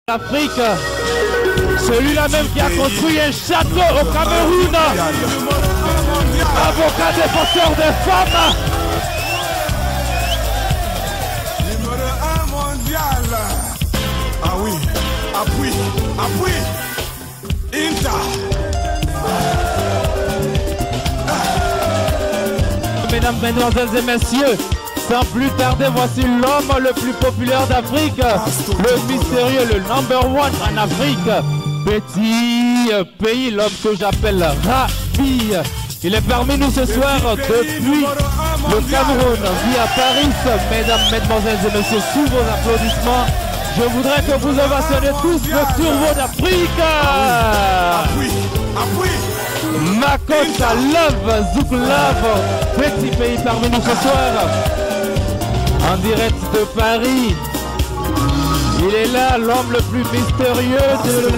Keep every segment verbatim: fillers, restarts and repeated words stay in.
L'Afrique, celui-là même qui a construit un château au Cameroun, avocat défenseur des femmes. Numéro un mondial. Ah oui, appui, appui, Inter. Mesdames, mesdemoiselles et messieurs, sans plus tarder, voici l'homme le plus populaire d'Afrique, le mystérieux, le number one en Afrique. Petit pays, l'homme que j'appelle Rabi. Il est parmi nous ce soir depuis le Cameroun, via Paris. Mesdames, mesdemoiselles et messieurs, sous vos applaudissements, je voudrais que vous ovationniez tous le turbo d'Afrique. Appui, appui. Makota Love, Zouk Love, petit pays parmi nous ce soir. En direct de Paris, il est là, l'homme le plus mystérieux de la...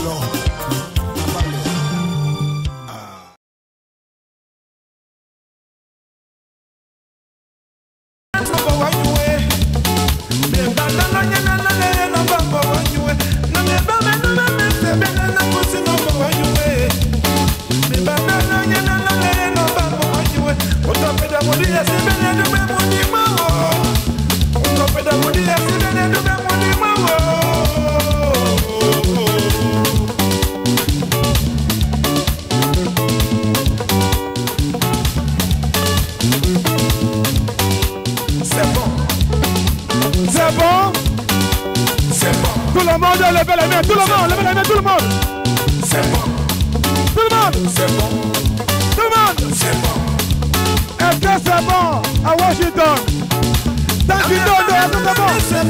Tout le monde, levez les mains, tout le monde, levez les mains, tout le monde. C'est bon. Tout le monde. C'est bon. Tout le monde. C'est bon. Est-ce que c'est bon à Washington? Tant qu'il donne, est-ce que c'est bon?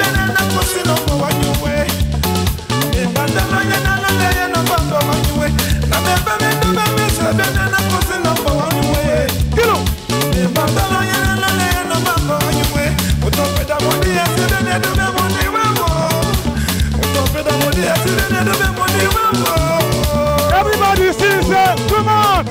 Kilo. Everybody sees it. Come on.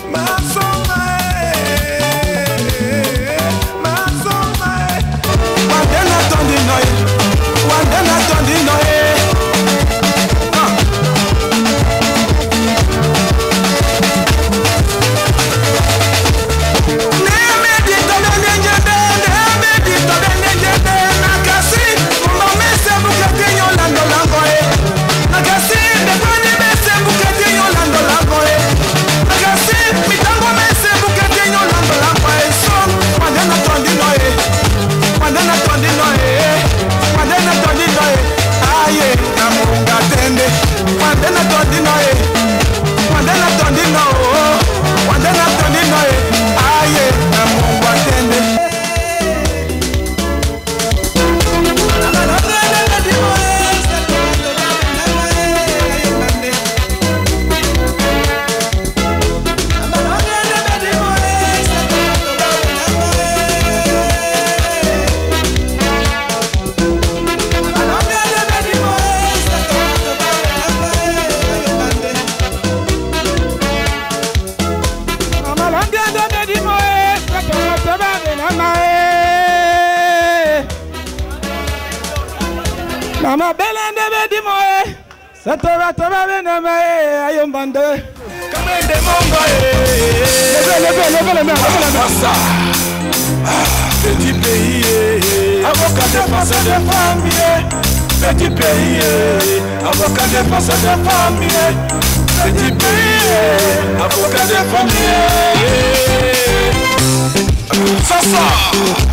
Mama Belende Bedimoe, Satora Tora Bename, Ayombande. Kamende Mongo. Levez, levez, levez les mains, levez les mains. Petit pays, avocat défenseur des femmes. Petit pays, avocat défenseur des femmes. Petit pays, avocat des femmes. Ça, ça.